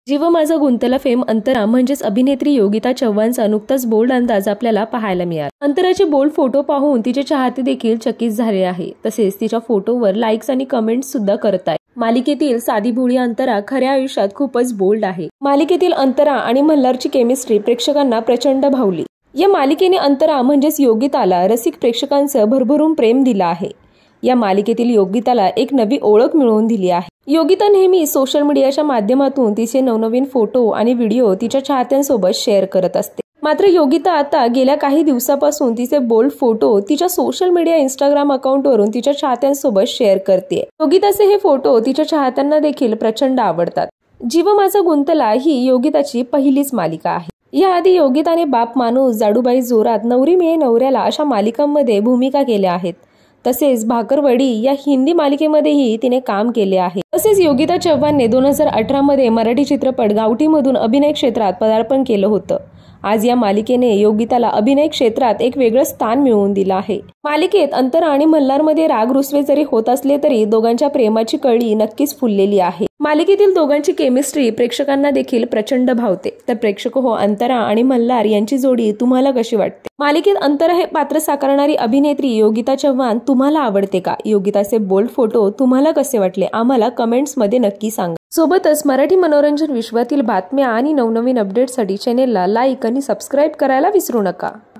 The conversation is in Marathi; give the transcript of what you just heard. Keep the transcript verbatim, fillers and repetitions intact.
जीव माझा गुंतला फेम अंतरा म्हणजेच अभिनेत्री योगिता चव्हाणचा नुकताच बोल्ड अंदाज आपल्याला पाहायला मिळाला। अंतराचे बोल्ड फोटो पाहून तिचे चाहते देखील चकित झाले आहे। तसेच तिच्या फोटोवर लाईक्स आणि कमेंट्स सुद्धा करत आहेत। मालिकेतील साधी भोळी अंतरा खऱ्या आयुष्यात खूपच बोल्ड आहे। मालिकेतील अंतरा आणि मल्हारची केमिस्ट्री प्रेक्षकांना प्रचंड भावली। या मालिकेने अंतरा म्हणजेच योगिताला रसिक प्रेक्षकांचं भरभरून प्रेम दिलं आहे। या मालिकेतील योगिताला एक नवी ओळख मिळवून दिली आहे। योगिता नेहमी सोशल मीडियाच्या माध्यमातून तिचे नवनवीन फोटो आणि व्हिडिओ तिच्या चाहत्यांसोबत शेअर करत असते। मात्र योगिता आता गेल्या काही दिवसापासून तिचे बोल्ड फोटो तिच्या सोशल मीडिया इंस्टाग्राम अकाउंटवरून तिच्या चाहत्यांसोबत शेअर करते। योगिताचे हे फोटो तिच्या चाहत्यांना देखील प्रचंड आवडतात। जीव माझा गुंतला ही योगिताची पहिलीच मालिका आहे। याआधी योगिताने बाप माणूस, जाडूबाई जोरात, नवरी मिळे नवऱ्याला अशा मालिकांमध्ये भूमिका केल्या आहेत। तसेच भाकरवडी या हिंदी मालिकेमध्येही तिने काम केले आहे। तसेच योगिता चव्हाणने दोन हजार अठरा मध्ये मराठी चित्रपट गावठी मधून अभिनय क्षेत्रात पदार्पण केलं होतं। आज या मालिकेने योगिताला अभिनय क्षेत्रात एक वेगळं स्थान मिळवून दिलं आहे। मालिकेत अंतरा आणि मल्हारमध्ये राग रुसवे जरी होत असले तरी दोघांच्या प्रेमाची कळी नक्कीच फुललेली आहे। मालिकेतील दोघांची केमिस्ट्री प्रेक्षकांना देखील प्रचंड भावते। तर प्रेक्षक हो, अंतरा आणि मल्हार यांची जोडी तुम्हाला कशी वाटते? मालिकेत अंतरा हे पात्र साकारणारी अभिनेत्री योगिता चव्हाण तुम्हाला आवडते का? योगिताचे बोल्ड फोटो तुम्हाला कसे वाटले? आम्हाला कमेंट्स मध्ये नक्की सांगा। सोबतच मराठी मनोरंजन विश्वातील बातम्या आणि नवनवीन अपडेट्ससाठी चॅनेलला लाईक आणि सबस्क्राईब करायला विसरू नका।